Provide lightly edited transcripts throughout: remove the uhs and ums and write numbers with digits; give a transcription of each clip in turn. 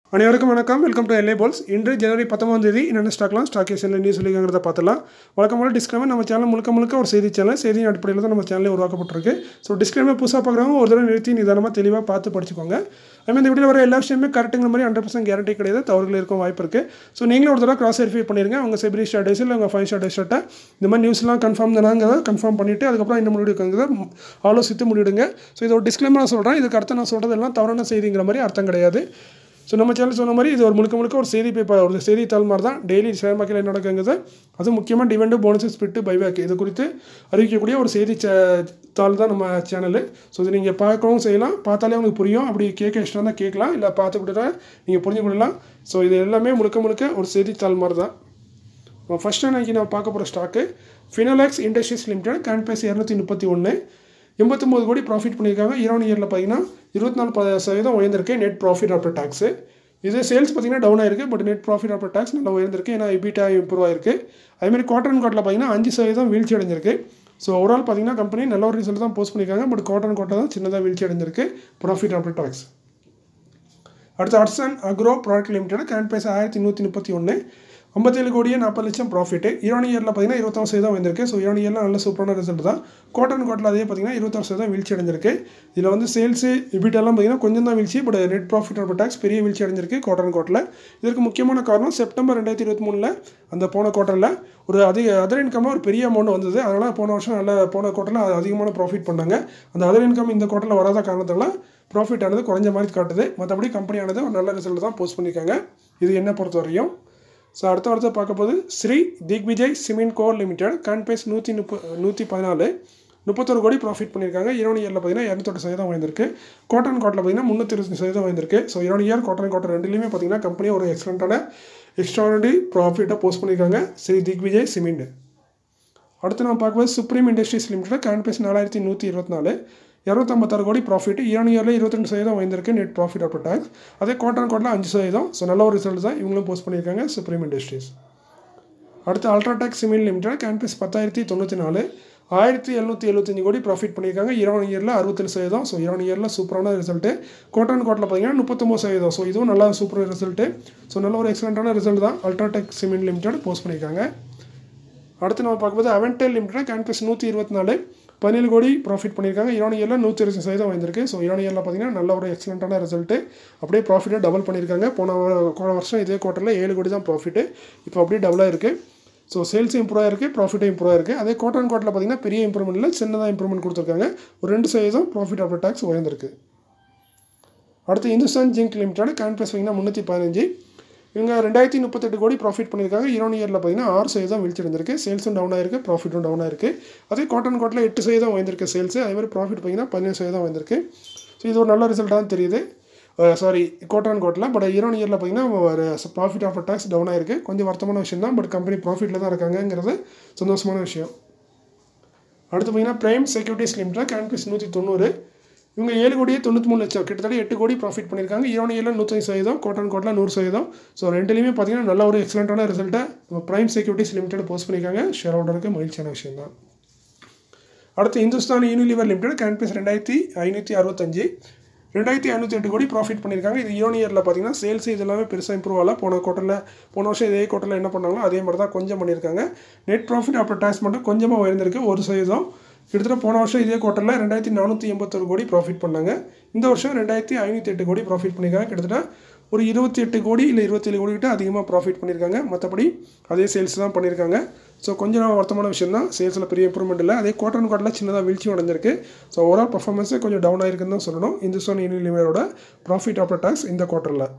அனைவருக்கும் வணக்கம். Welcome to எல்ஏ போல்ஸ். இன்று ஜனவரி 19ஆம் தேதி என்னென்ன ஸ்டாக்லாம் ஸ்டாக் எக்ஸ்சேஞ்சில் நியூஸ் சொல்லியிருக்கிறத பார்த்தலாம். வழக்கமாக டிஸ்க்ளைமர் நம்ம சேனல் முழுக்க ஒரு செய்தி சேனல், செய்தியின் அடிப்படையில் தான் நம்ம சேனலே உருவாக்கப்பட்டிருக்கு. ஸோ டிஸ்க்ளைமர் புதுசாக பார்க்குறவங்க ஒரு தடவை நிறுத்தி நிதானமாக தெளிவாக பார்த்து படிச்சுக்கோங்க. அதுமாதிரி இந்த வீடியோவில் வர எல்லா விஷயமே கரெக்டுங்கிற மாதிரி 100% கேரண்டி கிடையாது, தவறுகள் இருக்கும் வாய்ப்பு இருக்குது. ஸோ நீங்களும் ஒரு தடவை கிராஸ் வெரிஃபை பண்ணிடுங்க. உங்கள் செபி ரிஜிஸ்டர்ட் அட்வைஸ் இல்லை உங்கள் 5 ஸ்டார் அட்வைஸ்ட்டை இந்த மாதிரி நியூஸ்லாம் கன்ஃபார்ம் தானாங்கிறத கன்ஃபார்ம் பண்ணிவிட்டு அதுக்கப்புறம் என்ன முடிவுங்கிறத ஆலோசித்து முடிவிடுங்க. ஸோ இதோட டிஸ்க்ளைமர் நான் சொல்கிறேன். இதுக்கு அடுத்து நான் சொல்கிறது எல்லாம் தவறான செய்திங்கிற மாதிரி அர்த்தம் கிடையாது. ஸோ நம்ம சேனல் சொன்ன மாதிரி இது ஒரு முழுக்க ஒரு செய்தி பேப்பர், ஒரு செய்தித்தாள் மாதிரி தான். டெய்லி ஷேர் மார்க்கெட்டில் என்ன நடக்குங்கிறது, அது முக்கியமாக டிவிடெண்ட், போனஸ், ஸ்பிளிட், பைபேக் இது குறித்து அறிவிக்கக்கூடிய ஒரு செய்தி தாள் தான் நம்ம சேனல். ஸோ இது நீங்கள் பார்க்கவும் செய்யலாம், பார்த்தாலே உங்களுக்கு புரியும். அப்படி கேட்க இஷ்டம் தான் கேட்கலாம், இல்லை பார்த்து கொடுத்தா நீங்கள் புரிஞ்சு கொள்ளலாம். ஸோ இது எல்லாமே முழுக்க ஒரு செய்தித்தாள் மாதிரி தான். ஃபஸ்ட்டு அன்றைக்கி நான் பார்க்க போகிற stock Finolex Industries Limited. Current price 231, 89 கோடி ப்ராஃபிட் பண்ணியிருக்காங்க. இயரில் பார்த்தீங்கன்னா 24% உயர்ந்திருக்கு நெட் ப்ராஃபிட் ஆஃப்டர் டேக்ஸு. இது சேல்ஸ் பார்த்தீங்கன்னா டவுன் ஆயிருக்கு, but net profit after tax நல்லா உயர்ந்திருக்கு. ஏன்னா EBITDA இம்ப்ரூவ் ஆயிருக்கு. அதேமாதிரி குவார்டர் அண்ட் குவார்ட்டரில் பார்த்தீங்கன்னா 5% வீழ்ச்சி அடைஞ்சிருக்கு. ஸோ ஓவரால் பார்த்தீங்கன்னா கம்பெனி நல்ல ஒரு ரிசல்ட் தான் போஸ்ட் பண்ணியிருக்காங்க, பட் குவார்டர் அண்ட் குவார்ட்டர் தான் சின்னதாக வீழ்ச்சி அடைஞ்சிருக்கு ப்ராஃபிட் ஆஃப்டர் டேக்ஸ். அடுத்து அட்சன் agro product limited. Current price 1131, 57 கோடியே 40 லட்சம் ப்ராஃபிட்டு. இயரில் பார்த்தீங்கன்னா 21% வந்திருக்கு. ஸோ இயரில் நல்ல சூப்பரான ரிசல்ட் தான். குவார்டர் அண்ட் குவார்ட்டரில் அதே பார்த்தீங்கன்னா 26% வீழ்ச்சி அடைஞ்சிருக்கு. இதில் வந்து சேல்ஸு எபிட்டாலாம் பார்த்தீங்கன்னா கொஞ்சம் தான் வீழ்ச்சி, but net profit after tax பெரிய வீழ்ச்சி அடைஞ்சிருக்கு குவார்டர் அண்ட் குவார்ட்டரில். இதற்கு முக்கியமான காரணம் செப்டம்பர் 2023 அந்த போன குவார்ட்டரில் ஒரு அதர் இன்கமாக ஒரு பெரிய அமௌண்ட் வந்தது. அதனால் போன குவார்ட்டரில் அதிகமான ப்ராஃபிட் பண்ணாங்க. அந்த அதர் இன்கம் இந்த குவார்ட்டரில் வராத காரணத்தால் ப்ராஃபிட் ஆனது குறைஞ்ச மாதிரி காட்டுது. மற்றபடி கம்பெனியானது ஒரு நல்ல ரிசல்ட் தான் போஸ்ட் பண்ணியிருக்காங்க, இது என்ன பொறுத்த வரையும். ஸோ அடுத்த பார்க்க போது Shri Digvijay Cement Co Limited. Current price 114, 31 கோடி ப்ராஃபிட் பண்ணியிருக்காங்க. இயரில் பார்த்தீங்கன்னா 208% உயர்ந்திருக்கு. குவார்டர் அண்ட் குவார்ட்டரில் பார்த்தீங்கன்னா 320% உயர்ந்திருக்கு. So year quarter and quarter ரெண்டுலேயுமே பார்த்தீங்கன்னா கம்பெனி ஒரு எக்ஸ்ட்ரானரி ப்ராஃபிட்டை போஸ்ட் பண்ணியிருக்காங்க ஸ்ரீ திக்விஜய் சிமெண்ட். அடுத்து நம்ம பார்க்கும்போது Supreme Industries Limited. Current price 4124, 256 crore profit. இயரில் 22% உயர்ந்திருக்கு நெட் ப்ராஃபிட் ஆஃப்டர் டேக்ஸ். அதே குவார்டர் அண்ட் குவார்ட்டரில் 5%. ஸோ நல்ல ஒரு ரிசல்ட் தான் இவங்களும் போஸ்ட் பண்ணியிருக்காங்க சுப்ரீம் இண்டஸ்ட்ரீஸ். அடுத்து UltraTech Cement Limited. Current price 10,094, 1,775 கோடி ப்ராஃபிட் பண்ணியிருக்காங்க. இயரில் 67%. ஸோ இயரில் சூப்பரான ரிசல்ட்டு. குவார்டர் அண்ட் குவார்ட்டரில் பார்த்தீங்கன்னா 39%. ஸோ இதுவும் நல்லா சூப்பர் ரிசல்ட்டு. ஸோ நல்ல ஒரு எக்ஸலண்ட்டான ரிசல்ட் தான் அல்ட்ராடெக் சிமெண்ட் லிமிடெட் போஸ்ட் பண்ணியிருக்காங்க. அடுத்து நம்ம பார்க்கும்போது அவென்டெல் லிமிடெட். கரண்ட் ப்ரைஸ் 124, 17 கோடி ப்ராஃபிட் பண்ணியிருக்காங்க. இயரில் 120% வந்திருக்கு. ஸோ இயரில் பார்த்தீங்கன்னா நல்ல ஒரு எக்ஸலண்ட்டான ரிசல்ட்டு. அப்படியே ப்ராஃபிட்டை டபுள் பண்ணியிருக்காங்க. போன வருஷம் இதே குவார்ட்டரில் 7 கோடி தான் ப்ராஃபிட்டு, இப்போ அப்படியே டபுளாக இருக்குது. ஸோ சேல்ஸ் இம்ப்ரூவ் ஆயிருக்கு, ப்ராஃபிட்டும் இம்ப்ரூவ் ஆயிருக்கு. அதே குவார்டர் அண்ட் குவார்ட்டரில் பார்த்தீங்கன்னா பெரிய இம்ப்ரூவ்மெண்ட் இல்லை, சின்னதாக இம்ப்ரூவ்மெண்ட் கொடுத்துருக்காங்க. ஒரு 2% ப்ராஃபிட் ஆஃப்டர் டேக்ஸ் உயர்ந்திருக்கு. அடுத்து Hindustan Zinc Limited. Current price பார்த்தீங்கன்னா 315, இவங்க 2038 கோடி ப்ராஃபிட் பண்ணியிருக்காங்க. இயரில் பார்த்தீங்கன்னா 6% வீழ்ச்சி அடைஞ்சிருக்கு. சேல்ஸும் டவுன் ஆயிருக்கு, ப்ராஃபிட்டும் டவுன் ஆயிருக்கு. அதே குவார்டர் அண்ட் குவார்ட்டரில் 8% வந்திருக்கு சேல்ஸ். அதேமாதிரி ப்ராஃபிட் பார்த்தீங்கன்னா 17% வந்திருக்கு. ஸோ இது ஒரு நல்ல ரிசல்ட்டாக தான் தெரியுது. Quarter and குவார்ட்டரில். பட் இயரில் பார்த்தீங்கன்னா ப்ராஃபிட் ஆஃப்டர் டேக்ஸ் டவுன் ஆயிருக்கு. கொஞ்சம் வருத்தமான விஷயம் தான், பட் கம்பெனி ப்ராஃபிட்டில் தான் இருக்காங்கிறது சந்தோஷமான விஷயம். அடுத்து பார்த்தீங்கன்னா Prime Securities Limited. Current price 190, இவங்க 7 கோடியே 93 லட்சம், கிட்டத்தட்ட 8 கோடி ப்ராஃபிட் பண்ணியிருக்காங்க. இயரில் 105%, குவார்டர் அண்ட் குவார்ட்டரில் 100%. ஸோ ரெண்டுலேயுமே பார்த்தீங்கன்னா நல்ல ஒரு எக்ஸலண்ட்டான ரிசல்ட்டை பிரைம் செக்யூரிட்டிஸ் லிமிடெட் போஸ்ட் பண்ணியிருக்காங்க. ஷேர் ஹோல்டருக்கு மகிழ்ச்சியான விஷயம் தான். அடுத்து Hindustan Unilever Limited. Current price 2,565, 2,508 கோடி ப்ராஃபிட் பண்ணியிருக்காங்க. இது இயரில் பார்த்தீங்கன்னா சேல்ஸ் இதெல்லாமே பெருசாக இம்ப்ரூவ் ஆகல. போன வருஷம் இதே குவார்ட்டரில் என்ன பண்ணாங்களோ அதே மாதிரி தான் கொஞ்சம் பண்ணியிருக்காங்க. நெட் ப்ராஃபிட் ஆஃப்டர் டேக்ஸ் மட்டும் கொஞ்சமாக உயர்ந்திருக்கு, 1%. கிட்டத்தட்ட போன வருஷம் இதே குவார்ட்டரில் 2,481 கோடி ப்ராஃபிட் பண்ணாங்க. இந்த வருஷம் 2,508 கோடி ப்ராஃபிட் பண்ணியிருக்காங்க. கிட்டத்தட்ட ஒரு 28 கோடி இல்லை 27 கோடி கிட்ட அதிகமாக ப்ராஃபிட் பண்ணியிருக்காங்க. மற்றபடி அதே சேல்ஸ் தான் பண்ணியிருக்காங்க. ஸோ கொஞ்சம் வருத்தமான விஷயம் தான், சேல்ஸில் பெரிய இம்ப்ரூவ்மெண்ட் இல்லை. அதே குவார்டர் அண்ட் குவார்ட்டரில் சின்னதாக வீழ்ச்சி அடைஞ்சிருக்கு. ஸோ ஓவரால் பர்ஃபார்மன்ஸே கொஞ்சம் டவுன் ஆயிருக்குன்னு தான் சொல்லணும் இந்துஸ்தான் யூனிலிவரோட ப்ராஃபிட் ஆஃப்டர் டேக்ஸ் இந்த குவார்ட்டரில்.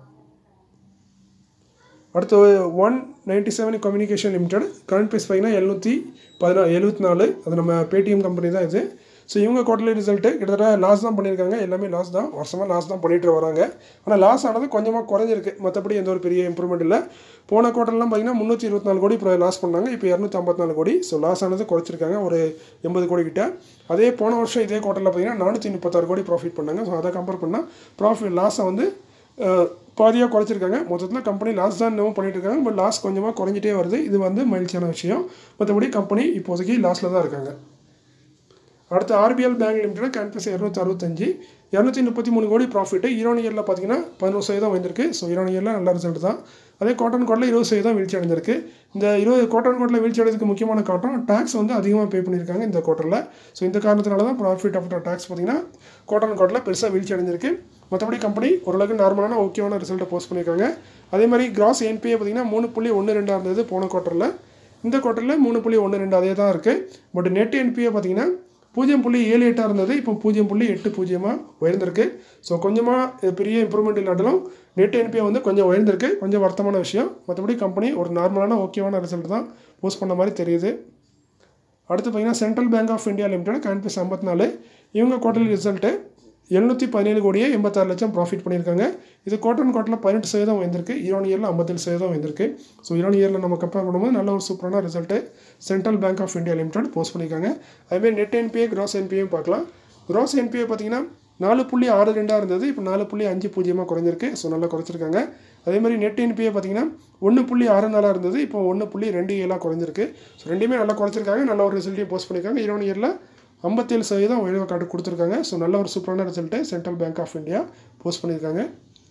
அடுத்து 197 கம்யூனிகேஷன் லிமிடெட். கரண்ட் ப்ரைஸ் பார்த்தீங்கன்னா 774, அது நம்ம பேடிஎம் கம்பெனி தான் இது. ஸோ இவங்க குவார்ட்டர்லி ரிசல்ட்டு கிட்டத்தட்ட லாஸ் தான் பண்ணியிருக்காங்க. எல்லாமே லாஸ் தான், வருஷமாக லாஸ் தான் பண்ணிட்டு வராங்க. ஆனால் லாஸ் ஆனது கொஞ்சமாக குறைஞ்சிருக்கு, மற்றபடி எந்த ஒரு பெரிய இம்ப்ரூவ்மெண்ட் இல்லை. போன குவார்ட்டர்லாம் பார்த்தீங்கன்னா 324 கோடி லாஸ் பண்ணாங்க, இப்போ 254 கோடி. ஸோ லாஸ் ஆனது குறைச்சிருக்காங்க, ஒரு 80 கோடி கிட்ட. அதே போன வருஷம் இதே குவார்ட்டரில் பார்த்தீங்கன்னா 436 கோடி ப்ராஃபிட் பண்ணாங்க. ஸோ அதை கம்பேர் பண்ணால் லாஸை வந்து பாதியாக குறைச்சிருக்காங்க. மொத்தத்தில் கம்பெனி லாஸ் தான் இன்னமும் பண்ணிட்டு இருக்காங்க, பட் லாஸ் கொஞ்சமாக குறைஞ்சிட்டே வருது. இது வந்து மகிழ்ச்சியான விஷயம். மற்றபடி கம்பெனி இப்போதைக்கு லாஸில் தான் இருக்காங்க. அடுத்து ஆர்பிஎல் பேங்க் லிமிடெட் கேன்பஸ் 265 233 கோடி ப்ராஃபிட் ஈரான் இயரில் பார்த்தீங்கன்னா 11% வந்திருக்கு. ஸோ ஈரான் இயரில் நல்ல ரிசல்ட் தான். அதே காட்டன் கோட்டில் 20% வீழ்ச்சி அடைஞ்சிருக்கு. இந்த காட்டன் கோட்டில் வீழ்ச்சி அடைறதுக்கு முக்கியமான காரணம் டேக்ஸ் வந்து அதிகமாக பே பண்ணியிருக்காங்க இந்த குவார்ட்டரில். ஸோ இந்த காரணத்தினால தான் ப்ராஃபிட் ஆஃப்டர் டேக்ஸ் பார்த்தீங்கன்னா காட்டன் கோட்டில் பெருசாக வீழ்ச்சி அடைஞ்சிருக்கு. மற்றபடி கம்பெனி ஓரளவுக்கு நார்மலான ஓகேவான ரிசல்ட்டை போஸ்ட் பண்ணியிருக்காங்க. அதே மாதிரி கிராஸ் என்பிஏ பார்த்தீங்கன்னா 3.12 இருந்தது போன குவார்ட்டரில். இந்த குவார்ட்டரில் 3.12 அதே தான் இருக்குது. பட் நெட் என்பிஏ பார்த்தீங்கன்னா 0.78 இருந்தது, இப்போ 0.80 உயர்ந்திருக்கு. ஸோ கொஞ்சமாக பெரிய இம்ப்ரூவ்மெண்ட் இல்லாட்டாலும் நெட் என்பிஏ வந்து கொஞ்சம் உயர்ந்திருக்கு. கொஞ்சம் வருத்தமான விஷயம். மற்றபடி கம்பெனி ஒரு நார்மலான ஓகேவான ரிசல்ட் தான் போஸ்ட் பண்ண மாதிரி தெரியுது. அடுத்து பார்த்தீங்கன்னா Central Bank of India Limited கேன்பஸ் 54 இவங்க குவார்ட்டர்லி ரிசல்ட்டு 717 கோடியே 86 லட்சம் ப்ராஃபிட் பண்ணியிருக்காங்க. இது காட்டன் கோட்டில் 18% வந்திருக்கு. ஈரான் இயரில் 57% வந்திருக்கு. ஸோ ஈரான் இயரில் நம்ம கம்பேர் பண்ணும்போது நல்ல ஒரு சூப்பரான result Central Bank of India Limited post பண்ணியிருக்காங்க. அதேமாதிரி நெட் என்பிஏ கிராஸ் என்பிஏயும் பார்க்கலாம். கிராஸ் என்பிஏ பார்த்தீங்கன்னா 4.62 இருந்தது, இப்போ 4.50 குறைஞ்சிருக்கு. ஸோ நல்லா குறைச்சிருக்காங்க. அதே மாதிரி நெட் என்பிஏ பார்த்தீங்கன்னா 1.64 இருந்தது, இப்போ 1.27 குறைஞ்சிருக்கு. ஸோ ரெண்டுமே நல்லா குறைச்சிருக்காங்க. நல்ல ஒரு ரிசல்ட்டையும் போஸ்ட் பண்ணியிருக்காங்க. ஈரான் இயரில் 57% உயர்வு காட்டு கொடுத்துருக்காங்க. ஸோ நல்ல ஒரு சூப்பரான result Central Bank of India post பண்ணியிருக்காங்க.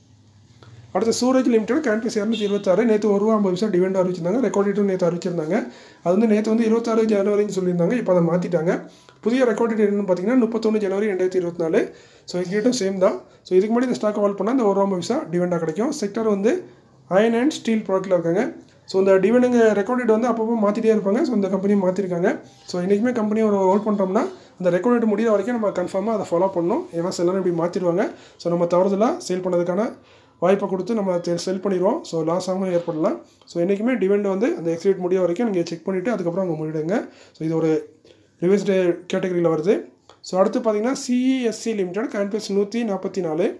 அடுத்து சூரஜ் லிமிடெட் கேன்பஸ் 226 நேற்று ₹1.50 டிவிடெண்ட் அறிவிச்சிருந்தாங்க. ரெக்கார்டேட்டும் நேற்று அறிவிச்சிருந்தாங்க. அது வந்து நேற்று வந்து 26 ஜனவரின்னு சொல்லியிருந்தாங்க. இப்போ அதை மாற்றிட்டாங்க. புதிய ரெக்கார்டேட் என்னன்னு பார்த்தீங்கன்னா 31 ஜனவரி 2024. ஸோ இதுக்கிட்டும் சேம் தான். ஸோ இதுக்கு முன்னாடி இந்த ஸ்டாக் ஹோல்ட் பண்ணால் இந்த ₹1.50 டிவிடெண்டாக கிடைக்கும். செக்டர் வந்து அயன் அண்ட் ஸ்டீல் ப்ராடக்ட்டில் இருக்காங்க. ஸோ இந்த டிவிடெண்ட் ரெக்கார்டேட் வந்து அப்பப்போ மாற்றிட்டே இருப்பாங்க. ஸோ இந்த கம்பெனியும் மாற்றிருக்காங்க. ஸோ இன்றைக்குமே கம்பெனி ஒரு ஹோல்ட் பண்ணுறோம்னா அந்த ரெக்கார்டேட் முடிகிற வரைக்கும் நம்ம கன்ஃபார்மாக அதை ஃபாலோ பண்ணணும். ஏன்னா சிலரும் இப்படி மாற்றிடுவாங்க. ஸோ நம்ம தவறுதலாக சேல் பண்ணதுக்கான வாய்ப்பை கொடுத்து நம்ம செல் பண்ணிடுவோம். ஸோ லாஸ் ஆகாமல் ஏற்படலாம். ஸோ என்றைக்குமே டிவிடெண்ட் வந்து அந்த எக்ஸ்பைரி முடிய வரைக்கும் நீங்கள் செக் பண்ணிவிட்டு அதுக்கப்புறம் அவங்க முடிவிடுங்க. ஸோ இது ஒரு ரிவர்ஸ்டு கேட்டகரியில் வருது. ஸோ அடுத்து பார்த்தீங்கன்னா CESC லிமிடெட் கேன்பஸ் 144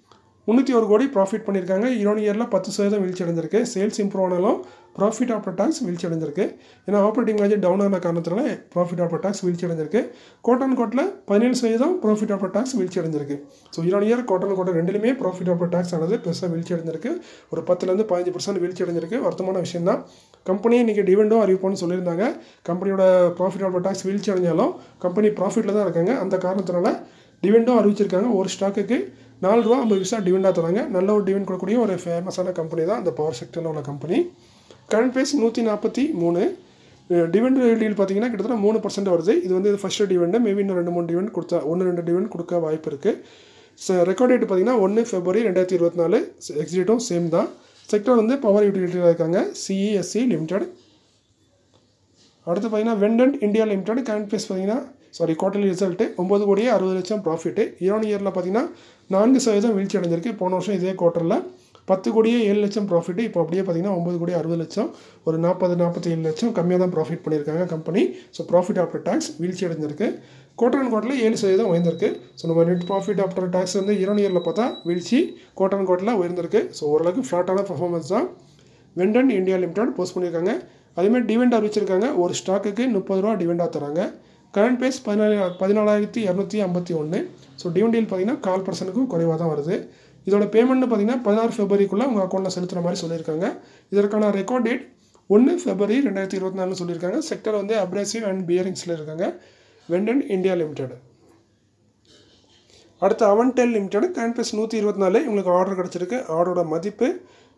301 கோடி ப்ராஃபிட் பண்ணியிருக்காங்க. ஈரான் இயரில் 10% வீழ்ச்சி அடைஞ்சிருக்கு. சேல்ஸ் இம்ப்ரூவ் ஆனாலும் ப்ராஃபிட் ஆஃப்டர் டேக்ஸ் வீழ்ச்சி அடைஞ்சிருக்கு. ஏன்னா ஆப்ரேட்டிங் மார்ஜின் டவுன் ஆன காரணத்தினால ப்ராஃபிட் ஆஃப்டர் டேக்ஸ் வீழ்ச்சி அடைஞ்சிருக்கு. காட்டன் கோட்டில் 17% ப்ராஃபிட் ஆஃப்டர் டேக்ஸ் வீழ்ச்சி அடைஞ்சிருக்கு. ஸோ ஈரான் இயர் காட்டன் கோட்டை ரெண்டுலேயுமே ப்ராஃபிட் ஆஃப்டர் டேக்ஸ் ஆனது பெருசாக வீழ்ச்சி அடைஞ்சிருக்கு. ஒரு 10-15% வீழ்ச்சி அடைஞ்சிருக்கு. வருத்தமான விஷயம் தான். கம்பெனி இன்றைக்கி டிவிடெண்டும் அறிவிப்போம்னு சொல்லியிருந்தாங்க. கம்பெனியோட ப்ராஃபிட் ஆஃப்டர் டேக்ஸ் வீழ்ச்சி அடைஞ்சாலும் கம்பெனி ப்ராஃபிட்டில் தான் இருக்காங்க. அந்த காரணத்தினால டிவிடெண்டும் அறிவிச்சிருக்காங்க. ஒரு ஸ்டாக்குக்கு ₹4.50 டிவிடெண்டாக தராங்க. நல்ல ஒரு டிவிடெண்ட் கொடுக்கக்கூடிய ஒரு ஃபேமஸான கம்பெனி தான் இந்த பவர் செக்டரில் உள்ள கம்பெனி. Current price 143. டிவிடெண்ட் டீல் பார்த்தீங்கன்னா கிட்டத்தட்ட 3% வருது. இது வந்து ஃபஸ்ட்டு டிவிடெண்ட். மேபி இன்னும் 2-3 டிவிடெண்ட் கொடுத்தா 1-2 டிவிடெண்ட் கொடுக்க வாய்ப்பு இருக்குது. ரெக்கார்ட் டேட் பார்த்தீங்கன்னா 1 February 2024. எக்ஸிட்டும் சேம் தான். செக்டர் வந்து பவர் யூட்டிலிட்டியில் இருக்காங்க. CESC limited. அடுத்து பார்த்தீங்கன்னா வெண்டன்ட் இந்தியா லிமிடெட் கரண்ட் ப்ரைஸ் பார்த்தீங்கன்னா குவார்ட்டர்லி ரிசல்ட்டு 9 கோடியே 60 லட்சம் ப்ராஃபிட்டு. ஈரான் இயரில் பார்த்தீங்கன்னா 4% வீழ்ச்சி அடைஞ்சிருக்கு. போன வருஷம் இதே குவார்ட்டரில் 10 கோடியே 7 லட்சம் ப்ராஃபிட்டு. இப்போ அப்படியே பார்த்தீங்கன்னா 9 கோடியே 60 லட்சம், ஒரு 40-47 லட்சம் கம்மியாக தான் ப்ராஃபிட் பண்ணியிருக்காங்க company. So profit after tax வீழ்ச்சி அடைஞ்சிருக்கு. குவார்ட்டர் குவார்ட்டரில் 7% உயர்ந்திருக்கு. ஸோ நம்ம நெட் ப்ராஃபிட் ஆஃப்டர் டேக்ஸ் வந்து ஈரான் இயரில் பார்த்தா வீழ்ச்சி, குவார்ட்டரில் உயர்ந்திருக்கு. ஸோ ஓரளவுக்கு ஃப்ளாட்டான பர்ஃபார்மன்ஸ் தான் வெண்டன்ட் இந்தியா லிமிடெட் போஸ்ட் பண்ணியிருக்காங்க. அதேமாதிரி டிவிடெண்ட் அறிவிச்சிருக்காங்க. ஒரு ஸ்டாக்குக்கு ₹30 டிவிடெண்டாக தராங்க. Current price 14,251. ஸோ டிவிடெண்ட் பார்த்தீங்கன்னா 0.25% குறைவாக தான் வருது. இதோட பேமெண்ட்னு பார்த்தீங்கன்னா 16 February உங்கள் அக்கௌண்ட்டில் செலுத்துகிற மாதிரி சொல்லியிருக்காங்க. இதற்கான ரெக்கார்ட் டேட் 1 February 2024 சொல்லியிருக்காங்க. செக்டர் வந்து அப்ரேசிவ் அண்ட் பியரிங்ஸில் இருக்காங்க வெண்டன்ட் இந்தியா லிமிடெட். அடுத்து அவன்டெல் லிமிடெட் கரண்ட் ப்ரைஸ் 124. இவங்களுக்கு ஆர்டர் கிடச்சிருக்கு. ஆர்டரோட மதிப்பு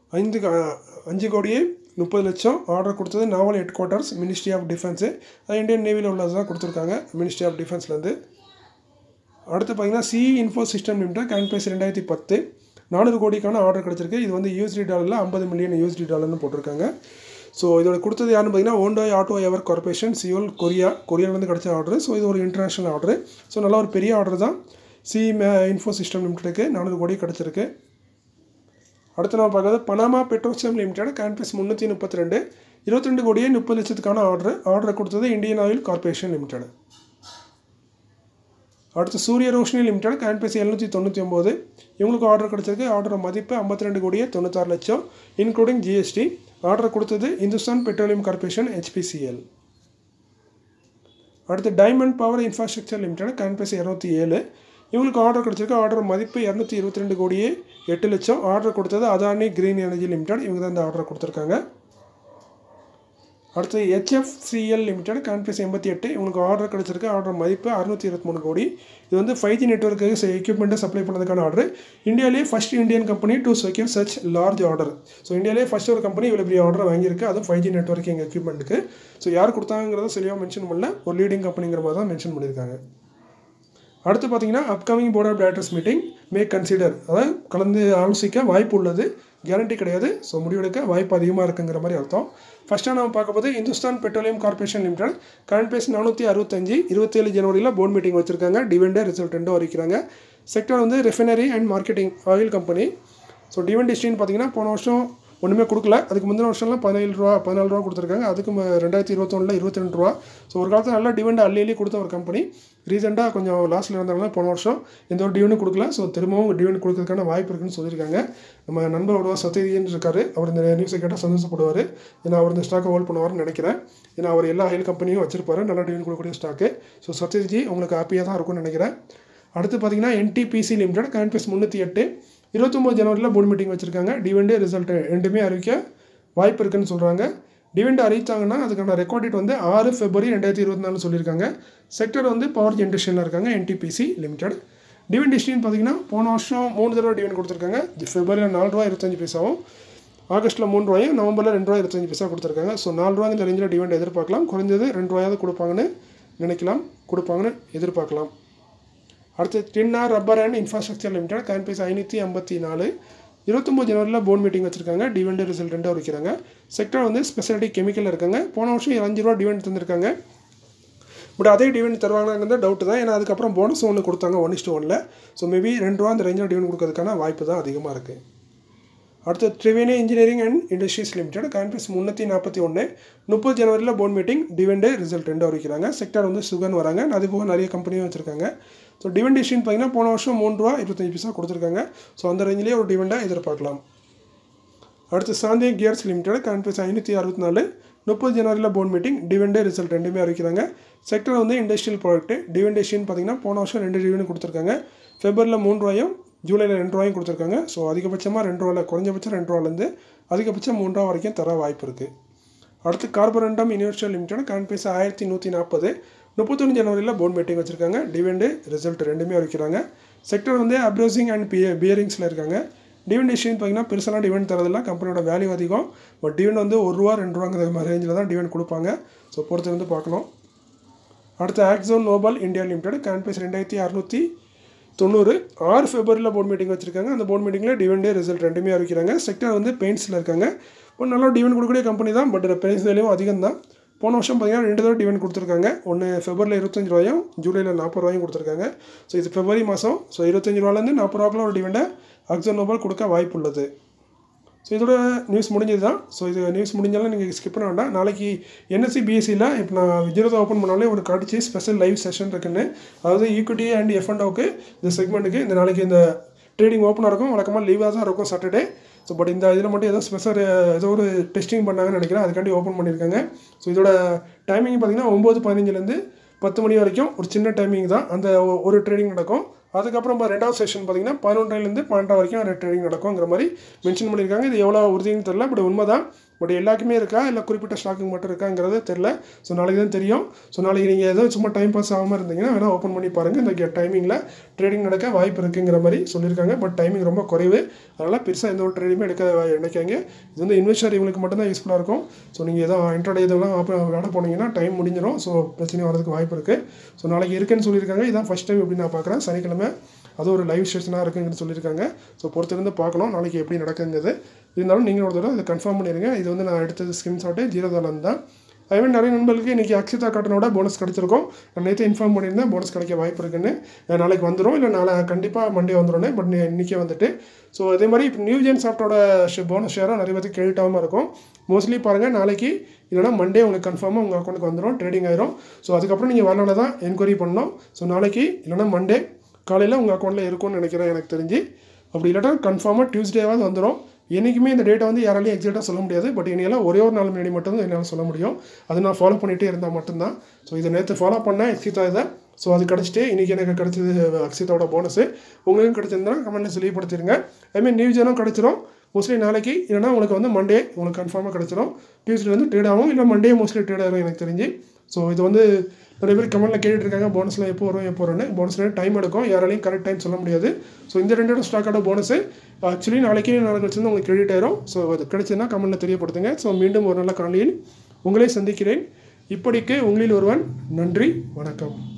5 கோடியே 30 லட்சம். ஆர்டர் கொடுத்தது naval head quarters ministry of defence, Indian நேவியில் உள்ளது தான் கொடுத்துருக்காங்க மினிஸ்ட்ரி ஆஃப் டிஃபென்ஸ்லேருந்து. அடுத்து பார்த்தீங்கன்னா CE info system limited current price 2010 400 கோடிக்கான ஆர்டர் கிடச்சிருக்கு. இது வந்து USD டாலரில் $50 மில்லியன் USD போட்டிருக்காங்க. ஸோ இதோட கொடுத்தது யாருன்னு பார்த்தீங்கன்னா Hyundai AutoEver Corporation Seoul கொரியாவிலேருந்து கிடச்ச ஆர்டர். ஸோ இது ஒரு இன்டர்நேஷனல் ஆர்டர். ஸோ நல்லா ஒரு பெரிய ஆர்டர் தான். CE இன்ஃபோ சிஸ்டம் லிமிடெடுக்கு 400 கோடி கிடச்சிருக்கு. அடுத்து நம்ம பார்க்குறது Panama Petrochem limited current price 332 22 கோடியே 30 லட்சத்துக்கான ஆர்டரை கொடுத்தது இந்தியன் ஆயில் கார்பரேஷன் லிமிடெட். அடுத்து சூரிய ரோஷினி லிமிடெட் கரண்ட் ப்ரைஸ் 799. இவங்களுக்கு ஆர்டர் கிடச்சிருக்கு. ஆர்டர் மதிப்பு 52 கோடியே 96 லட்சம் இன்க்ளூடிங் GST. ஆர்டர் கொடுத்தது இந்துஸ்தான் பெட்ரோலியம் கார்பரேஷன் HPCL. அடுத்து Diamond Power Infrastructure Limited current price 207. இவங்களுக்கு ஆர்டர் கிடச்சிருக்கு. ஆர்டர் மதிப்பு 222 கோடியே 8 லட்சம். ஆர்டர் கொடுத்தது அதானி கிரீன் எனர்ஜி லிமிடெட். இவங்க தான் இந்த ஆர்டர் கொடுத்துருக்காங்க. அடுத்து HFCL லிமிடெட் கான்ஃபரன்ஸ் 88 உங்களுக்கு ஆர்டர் கிடச்சிருக்கு. ஆர்டர் மதிப்பு 623 கோடி. இது வந்து 5G நெட்வொர்க்கு எக்யூப்மெண்ட்டை சப்ளை பண்ணதுக்கான ஆர்டர். இந்தியாவிலே first Indian company to secure such large order. So இந்தியாவிலே ஃபர்ஸ்ட் ஒரு கம்பெனி இவ்வளோ பெரிய ஆர்டர் வாங்கியிருக்கு, அதுவும் 5G நெட்வொர்க்கிங் எக்யூப்மெண்ட்டுக்கு. ஸோ யார் கொடுத்தாங்கிறத சரியாக மென்ஷன் பண்ணல, ஒரு லீடிங் கம்பெனிங்கிற மாதிரி தான் மென்ஷன் பண்ணியிருக்காங்க. அடுத்து பார்த்தீங்கன்னா upcoming board of directors meeting may consider, அதாவது கலந்து ஆலோசிக்க வாய்ப்பு உள்ளது, கேரண்டி கிடையாது. ஸோ முடிவெடுக்க வாய்ப்பு அதிகமாக இருக்குங்கிற மாதிரி அர்த்தம். ஃபஸ்ட்டாக நம்ம பார்க்கும்போது Hindustan Petroleum Corporation Limited current price 465 27 ஜனவரியில் போர்ட் மீட்டிங் வச்சிருக்காங்க. டிவிடெண்ட் ரிசல்ட் 2 அறிவிக்கிறாங்க. செக்டர் வந்து refinery and marketing oil company. So dividend ஹிஸ்ட்ரின்னு பார்த்தீங்கன்னா போன வருஷம் ஒன்றுமே கொடுக்கல, அதுக்கு முந்தின வருஷம்லாம் 17 ரூபா 14 ரூபா கொடுத்துருக்காங்க. அதுக்கு 2021 22 ரூபா. ஸோ ஒரு காலத்தில் நல்லா டிவிடெண்ட் அள்ளி கொடுத்த ஒரு கம்பெனி ரீசெண்டாக கொஞ்சம் லாஸில் இருந்தாங்கன்னா போன வருஷம் எந்த ஒரு டிவிடெண்ட் கொடுக்கல. ஸோ திரும்பவும் டிவிடெண்ட் கொடுக்கறதுக்கான வாய்ப்பு இருக்குன்னு சொல்லியிருக்காங்க. நம்ம நண்பரோட சத்யஜின்னு இருக்காரு, அவர் இந்த நியூஸை கேட்டால் சந்தோஷப்படுவார். ஏன்னா அவர் இந்த ஸ்டாக்கை ஹோல்ட் பண்ணுவார்னு நினைக்கிறேன். ஏன்னா அவர் எல்லா ஆயில் கம்பெனியும் வச்சிருப்பாரு, நல்லா டிவிடெண்ட் கொடுக்கக்கூடிய ஸ்டாக்கு. ஸோ சத்யஜி உங்களுக்கு ஹாப்பியாக தான் இருக்கும்னு நினைக்கிறேன். அடுத்து பார்த்தீங்கன்னா NTPC லிமிடெட் கரண்ட் பேஸ் 308 29 ஜனவரியில் போர்டு மீட்டிங் வச்சுருக்காங்க. டிவிடெண்ட் ரிசல்ட் ரெண்டுமே அறிவிக்க வாய்ப்பு இருக்குன்னு சொல்கிறாங்க. டிவிடெண்ட் அறிவித்தாங்கன்னா அதுக்கான ரெக்கார்ட் டேட் வந்து 6 February 2024 சொல்லியிருக்காங்க. செக்டர் வந்து பவர் ஜென்ரேஷனில் இருக்காங்க NTPC லிமிடெட். டிவிடெண்ட் ஹிஸ்ட்ரின்னு பார்த்தீங்கன்னா போன வருஷம் 3 தடவை டிவிடெண்ட் கொடுத்துருக்காங்க. February 4 ரூபா 25 பைசாவும், ஆகஸ்ட்டில் 3 ரூபாயும், நவம்பரில் 2 ரூபா 25 பைசா கொடுத்துருக்காங்க. ஸோ 4 ரூபா இந்த ரேஞ்சில் டிவிடெண்ட் எதிர்பார்க்கலாம். குறைஞ்சது 2 ரூபாயாவது கொடுப்பாங்கன்னு நினைக்கலாம், கொடுப்பாங்கன்னு எதிர்பார்க்கலாம். அடுத்து Tinna Rubber and Infrastructure Limited current price 554 29 ஜனவரியில் போர்ட் மீட்டிங் வச்சிருக்காங்க. டிவிடெண்ட் ரிசல்ட் 2 அறிவிக்கிறாங்க. செக்டர் வந்து ஸ்பெஷாலிட்டி கெமிக்கல் இருக்காங்க. போன வருஷம் 5 ரூபா டிவிடெண்ட் தந்திருக்காங்க. பட் அதே டிவிடெண்ட் தருவாங்கன்னு டவுட் தான். ஏன்னா அதுக்கப்புறம் போனஸ் ஒன்று கொடுத்தாங்க 1:1. ஸோ மேபி 2 ரூபா அந்த ரேஞ்சில் டிவிடெண்ட் கொடுக்கறதுக்கான வாய்ப்பு தான் அதிகமாக இருக்குது. அடுத்து Triveni Engineering and Industries Limited current price 341 30 ஜனவரியில் போர்ட் மீட்டிங் டிவிடெண்ட் ரிசல்ட் 2 அறிவிக்கிறாங்க. செக்டர் வந்து சுகர்னு வராங்க, அது போக நிறைய கம்பெனியும் வச்சுருக்காங்க. ஸோ டிவிடெண்ட் ஹிஸ்ட்ரின்னு பார்த்தீங்கன்னா போன வருஷம் 3 ரூபா 25 பைசா கொடுத்துருக்காங்க. ஸோ அந்த ரேஞ்சிலேயே ஒரு டிவிடெண்டாக எதிர்பார்க்கலாம். அடுத்து Shanthi Gears Limited current price 564 30 ஜனவரியில் போர்ட் மீட்டிங் டிவிடெண்ட் ரிசல்ட் ரெண்டுமே அறிவிக்கிறாங்க. செக்டர் வந்து இண்டஸ்ட்ரியல் ப்ராடக்ட். டிவிடெண்ட் ஹிஸ்ட்ரின்னு பார்த்தீங்கன்னா போன வருஷம் 2 டிவிடெண்ட் கொடுத்துருக்காங்க. Februaryயில் 3 ரூபாயும், ஜூலையில் 2 ரூபாயும் கொடுத்துருக்காங்க. ஸோ அதிகபட்சமாக 2 ரூபாயில், குறைஞ்சபட்சம் 2 ரூபாலேருந்து அதிகபட்சம் 3 ரூபா வரைக்கும் தர வாய்ப்பு இருக்குது. அடுத்து Carborundum Universal Limited current price 1140 31 ஜனவரியில் போர்ட் மீட்டிங் வச்சுருக்காங்க. டிவிடெண்ட் ரிசல்ட் ரெண்டுமே அறிவிக்கிறாங்க. செக்டர் வந்து அப்ரோசிங் அண்ட் பியரிங்ஸில் இருக்காங்க. டிவிடெண்ட் ஹிஸ்ட்ரின்னு பார்த்தீங்கன்னா பெருசெல்லாம் டிவிடெண்ட் தரதில்லை, கம்பெனியோட வேல்யூ அதிகம். பட் டிவிடெண்ட் வந்து 1 ரூபா 2 ரூபாங்கிற ரேஞ்சில் தான் டிவிடெண்ட் கொடுப்பாங்க. ஸோ பொறுத்து வந்து பார்க்கணும். அடுத்து AKZO Nobel India Limited current price 2690 6 Februaryயில் போர்ட் மீட்டிங் வச்சுருக்காங்க. அந்த போர்ட் மீட்டிங்கில் டிவிடெண்ட் ரிசல்ட் ரெண்டுமே அறிவிக்கிறாங்க. செக்டர் வந்து பெயிண்ட்ஸில் இருக்காங்க. ஒரு நல்லா டிவிடெண்ட் கொடுக்கக்கூடிய கம்பெனி தான், பட் பெயிண்ட்ஸ் வேலையும் அதிகம் தான். போன வருஷம் பார்த்தீங்கன்னா 2 தடவை டிவிடெண்ட் கொடுத்துருக்காங்க. ஒன்று Februaryயில் 25 ரூபாயும், ஜூலையில் 40 ரூபாயும் கொடுத்துருக்காங்க. ஸோ இது February மாதம். ஸோ 25 ரூபாலேருந்து 40 ரூபாக்குள்ள ஒரு டிவிடெண்டை AKZO நோபல் கொடுக்க வாய்ப்பு உள்ளது. ஸோ இதோட நியூஸ் முடிஞ்சது தான். ஸோ இது நியூஸ் முடிஞ்சாலும் நீங்கள் ஸ்கிப் பண்ண வேண்டாம். நாளைக்கு NSE BSEயில் இப்போ நான் விஜயத்தை ஓப்பன் பண்ணாலே ஒரு காட்டுச்சு ஸ்பெஷல் லைவ் செஷன் இருக்குன்னு. அதாவது ஈக்விட்டி அண்ட் F&Oக்கு இந்த செக்மெண்ட்டுக்கு இந்த நாளைக்கு இந்த ட்ரேடிங் ஓப்பனாக இருக்கும். வழக்கமாக லீவாக தான் இருக்கும் சாட்டர்டே. ஸோ பட் இந்த இதில் மட்டும் ஏதோ ஸ்பெஷல் ஏதோ ஒரு டெஸ்டிங் பண்ணாங்கன்னு நினைக்கிறேன், அதுக்காண்டி ஓப்பன் பண்ணியிருக்காங்க. ஸோ இதோட டைமிங் பார்த்தீங்கன்னா 9:15 10 மணி வரைக்கும் ஒரு சின்ன டைமிங் தான் அந்த ஒரு ட்ரேடிங் நடக்கும். அதுக்கப்புறம் ரெண்டாவது செஷன் பார்த்தீங்கன்னா 11 12 வரைக்கும் அந்த ட்ரேடிங் நடக்குங்கிற மாதிரி மென்ஷன் பண்ணியிருக்காங்க. இது எவ்வளோ உறுதின்னு தெரில, பட் உண்மை தான். பட் எல்லாருக்குமே இருக்கா இல்லை குறிப்பிட்ட ஸ்டாக்குக்கு மட்டும் இருக்காங்கிறது தெரில. ஸோ நாளைக்கு தான் தெரியும். ஸோ நாளைக்கு நீங்கள் ஏதோ சும்மா டைம் பாஸ் ஆகாமல் இருந்தீங்கன்னா வேணால் ஓப்பன் பண்ணி பாருங்கள். இந்த டைமிங்கில் ட்ரேடிங் நடக்க வாய்ப்பு இருக்குங்கிற மாதிரி சொல்லியிருக்காங்க. பட் டைமிங் ரொம்ப குறைவு, அதனால் பெருசாக எந்த ஒரு ட்ரேடிங்குமே எடுக்க நினைக்காங்க. இது வந்து இன்வெஸ்டர் இவங்களுக்கு மட்டும்தான் யூஸ்ஃபுல்லாக இருக்கும். ஸோ நீங்கள் ஏதோ இன்ட்ராடே இதெல்லாம் விளையாட போனீங்கன்னா டைம் முடிஞ்சிடும். ஸோ பிரச்சனை வரதுக்கு வாய்ப்பு இருக்குது. ஸோ நாளைக்கு இருக்குன்னு சொல்லியிருக்காங்க. இதான் ஃபஸ்ட் டைம் எப்படி நான் பார்க்குறேன். சனிக்கிழமை அது ஒரு லைவ் செஷனாக இருக்குங்கன்னு சொல்லியிருக்காங்க. ஸோ பொறுத்திருந்து பார்க்கணும் நாளைக்கு எப்படி நடக்குங்கிறது. இருந்தாலும் நீங்கள் ஒரு தடவை இதை கன்ஃபார்ம் பண்ணிடுங்க. இது வந்து நான் எடுத்தது ஸ்கிரீன்ஷாட்டு ஜீரோதாலேருந்து தான். அதுமாதிரி நிறைய நண்பர்களுக்கு இன்றைக்கி அக்ஷிதா காட்டனோட போனஸ் கிடச்சிருக்கும். நான் நேற்று இன்ஃபார்ம் பண்ணியிருந்தேன் போனஸ் கிடைக்க வாய்ப்பு இருக்குன்னு. நாளைக்கு வந்துடும், இல்லை நாளை கண்டிப்பாக மண்டே வந்துடும். பட் இன்றைக்கே வந்துட்டு ஸோ அதே மாதிரி இப்போ நியூஜென் சாஃப்டோட போனஸ் ஷேராக நிறைய பேருக்கு கிரெடிட்டாகவும் இருக்கும். மோஸ்ட்லி பாருங்கள் நாளைக்கு இல்லைனா மண்டே உங்களுக்கு கன்ஃபார்மாக உங்கள் அக்கௌண்ட்டுக்கு வந்துடும், ட்ரேடிங் ஆயிரும். ஸோ அதுக்கப்புறம் நீங்கள் வரனால தான் என்கொயரி பண்ணணும். ஸோ நாளைக்கு இல்லைனா மண்டே காலையில் உங்கள் அக்கௌண்ட்டில் இருக்கும்னு நினைக்கிறேன் எனக்கு தெரிஞ்சு. அப்படி இல்லாட்டா கன்ஃபார்மாக டியூஸ்டேவாவது வந்துடும். என்றைக்குமே இந்த டேட்டை வந்து யாராலையும் எக்ஸாக்டாக சொல்ல முடியாது. பட் இனியெல்லாம் ஒரே ஒரு நாள் முன்னாடி மட்டும்தான் என்னால் சொல்ல முடியும். அது நான் ஃபாலோ பண்ணிகிட்டே இருந்தால் மட்டும்தான். ஸோ இதை நேற்று ஃபாலோ பண்ணேன் அக்ஷிதா இதை. ஸோ அது கிடச்சிட்டு இன்றைக்கி எனக்கு கிடச்சது அக்ஷிதாவோட போனஸு. உங்களுக்கும் கிடச்சிருந்தா கமெண்ட்டில் தெளிவுபடுத்திடுங்க. அதுமாதிரி நியூஜனும் கிடச்சிரும். மோஸ்ட்லி நாளைக்கு இல்லைனா உங்களுக்கு வந்து மண்டே உங்களுக்கு கன்ஃபார்மாக கிடச்சிரும். டியூஸ்டே வந்து ட்ரேட் ஆகும், இல்லை மண்டே மோஸ்ட்லி ட்ரேட் ஆகும் எனக்கு தெரிஞ்சு. ஸோ இது வந்து நிறைய பேர் கமெண்ட்டில் கேட்டுட்ருக்காங்க போனஸ்லாம் எப்போ வரும்னு. போனஸ்லாம் டைம் எடுக்கும், யாராலையும் கரெக்ட் டைம் சொல்ல முடியாது. ஸோ இந்த 2 ஸ்டாக்கோட போனஸு ஆக்சுவலி நாளைக்கு கழிச்சு உங்களுக்கு கிரெடிட் ஆயிரும். ஸோ அது கிடைச்சதுன்னா கமெண்ட்டில் தெரியப்படுத்துங்க. ஸோ மீண்டும் ஒரு நல்ல காணொளியில் உங்களை சந்திக்கிறேன். இப்படிக்கு உங்களில் ஒருவன். நன்றி, வணக்கம்.